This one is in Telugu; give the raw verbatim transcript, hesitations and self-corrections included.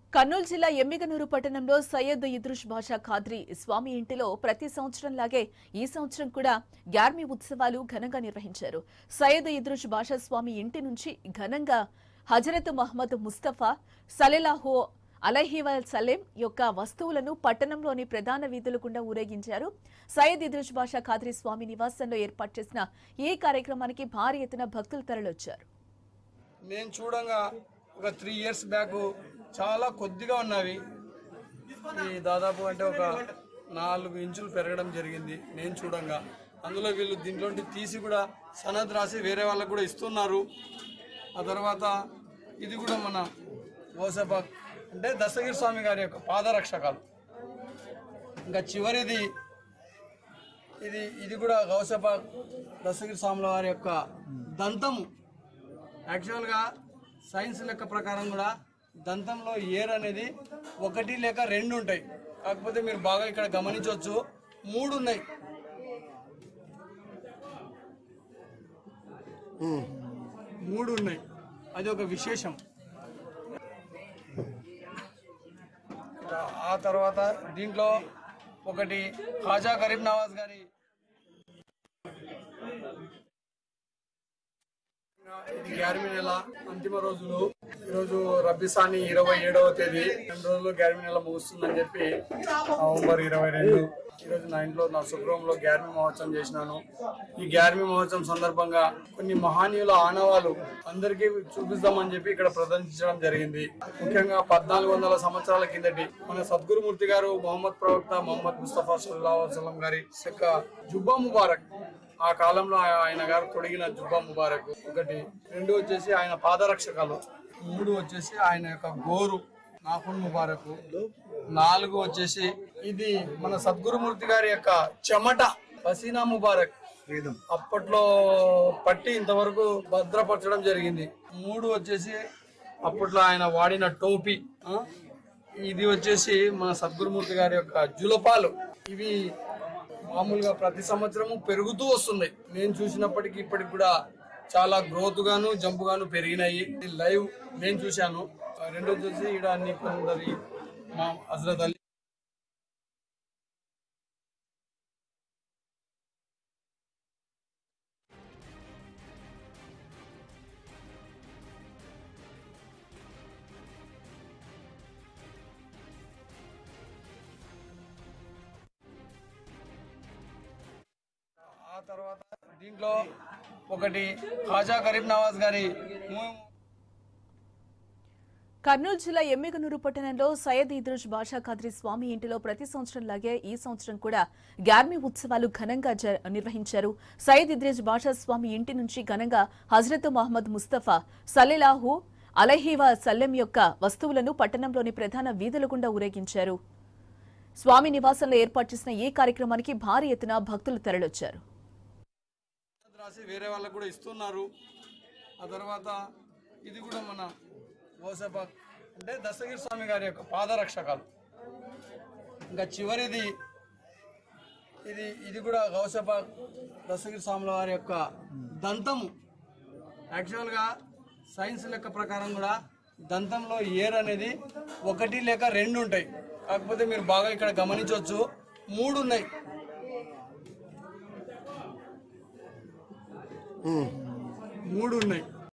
కర్నూలు జిల్లా ఎమ్మిగనూరు పట్టణంలో సయ్యద్ ఇద్రుష్ బాషా ఖాద్రీ స్వామి ఇంటిలో ప్రతి సంవత్సరంలాగే ఈ సంవత్సరం కూడా గ్యార్మీ ఉత్సవాలు ఘనంగా నిర్వహించారు. సయ్యద్ ఇద్రుష్ బాషా స్వామి ఇంటి నుంచి ఘనంగా హజరత్ మహమ్మద్ ముస్తఫా సల్లల్లాహు అలైహి వసల్లం యొక్క వస్తువులను పట్టణంలోని ప్రధాన వీధుల గుండా ఊరేగించారు. సయ్యద్ ఇద్రుష్ బాషా ఖాద్రీ స్వామి నివాసంలో ఏర్పాటు చేసిన ఈ కార్యక్రమానికి భారీ ఎత్తున భక్తులు తరలివచ్చారు. నేను చూడంగా ఒక త్రీ ఇయర్స్ బ్యాక్ చాలా కొద్దిగా ఉన్నవి, ఈ దాదాపు అంటే ఒక నాలుగు ఇంచులు పెరగడం జరిగింది. నేను చూడంగా అందులో వీళ్ళు దీంట్లో తీసి కూడా సనద్ రాసి వేరే వాళ్ళకు కూడా ఇస్తున్నారు. ఆ తర్వాత ఇది కూడా మన గౌసపాక్ అంటే దస్తగిరి స్వామి గారి యొక్క పాదరక్షకాలు. ఇంకా చివరిది ఇది ఇది కూడా గౌసపాక్ దస్తగిరి స్వాముల వారి యొక్క దంతము. యాక్చువల్గా సైన్స్ లెక్క ప్రకారం కూడా దంతంలో ఏర్ అనేది ఒకటి లేక రెండు ఉంటాయి, కాకపోతే మీరు బాగా ఇక్కడ గమనించవచ్చు మూడు ఉన్నాయి. మూడు ఉన్నాయి అది ఒక విశేషం. ఆ తర్వాత దీంట్లో ఒకటి ఖాజా గరీబ్ నవాజ్ గారి ఇది గ్యార్మీ నెల అంతిమ రోజులు. ఈరోజు రబ్బీసాని ఇరవై ఏడవ తేదీ, రెండు రోజుల్లో గ్యార్మీ నెల ముగుస్తుందని చెప్పి నవంబర్ ఇరవై రెండు ఈరోజు నా ఇంట్లో నా శుభ్రంలో గ్యార్మీ మహోత్సవం చేసినాను. ఈ గ్యార్మీ మహోత్సవం సందర్భంగా కొన్ని మహనీయుల ఆనవాలు అందరికీ చూపిస్తామని చెప్పి ఇక్కడ ప్రదర్శించడం జరిగింది. ముఖ్యంగా పద్నాలుగు వందల సంవత్సరాల కిందటి మన సద్గురుమూర్తి గారు మొహమ్మద్ ప్రవక్త మొహమ్మద్ ముస్తఫా సల్లల్లాహు అలైహి వసల్లం గారి యొక్క జుబ్బా ముబారక్, ఆ కాలంలో ఆయన గారు తొడిగిన జుబ్బా ముబారక్ ఒకటి. రెండు వచ్చేసి ఆయన పాదరక్షకాలు. మూడు వచ్చేసి ఆయన యొక్క గోరు నాఫున్ ముబారక్. నాలుగు వచ్చేసి ఇది మన సద్గురుమూర్తి గారి యొక్క చెమట పసీనా ముబారక్, అప్పట్లో పట్టి ఇంతవరకు భద్రపరచడం జరిగింది. మూడు వచ్చేసి అప్పట్లో ఆయన వాడిన టోపీ. ఇది వచ్చేసి మన సద్గురుమూర్తి గారి యొక్క జులపాలు. ఇవి మామూలుగా ప్రతి సంవత్సరము పెరుగుతూ వస్తుంది. నేను చూసినప్పటికీ ఇప్పటికి కూడా చాలా గ్రోత్ గాను జంప్ గాను పెరిగినాయి. లైవ్ నేను చూశాను. రెండో వచ్చేసి ఇక్కడ అన్ని కొందరి మా హజరత్ అలీ ఆ తర్వాత దీంట్లో ఒకటి ఖాజా గరీబ్ నవాజ్ గారి. కర్నూలు జిల్లా ఎమ్మిగనూరు పట్టణంలో సయ్యద్ ఇద్రుష్ బాషా ఖాద్రీ స్వామి ఇంటిలో ప్రతి సంవత్సరంలాగే ఈ సంవత్సరం కూడా గ్యార్మీ ఉత్సవాలు ఘనంగా నిర్వహించారు. సయ్యద్ ఇద్రుష్ బాషా స్వామి ఇంటి నుంచి ఘనంగా హజరత్ మహమ్మద్ ముస్తఫా సల్లల్లాహు అలైహి వసల్లం యొక్క వస్తువులను పట్టణంలోని ప్రధాన వీధుల గుండా ఊరేగించారు. స్వామి నివాసంలో ఏర్పాటు చేసిన ఈ కార్యక్రమానికి భారీ ఎత్తున భక్తులు తరలివచ్చారు. రాసి వేరే వాళ్ళకు కూడా ఇస్తున్నారు. ఆ తర్వాత ఇది కూడా మన గౌసపాక్ అంటే దస్తగిరి స్వామి గారి యొక్క పాదరక్షకాలు. ఇంకా చివరిది ఇది ఇది కూడా గౌసపాక్ దస్తగిరి స్వాముల వారి యొక్క దంతము. యాక్చువల్గా సైన్స్ లెక్క ప్రకారం కూడా దంతంలో ఏర్ అనేది ఒకటి లేక రెండు ఉంటాయి, కాకపోతే మీరు బాగా ఇక్కడ గమనించవచ్చు మూడు ఉన్నాయి. మూడు ఉన్నాయి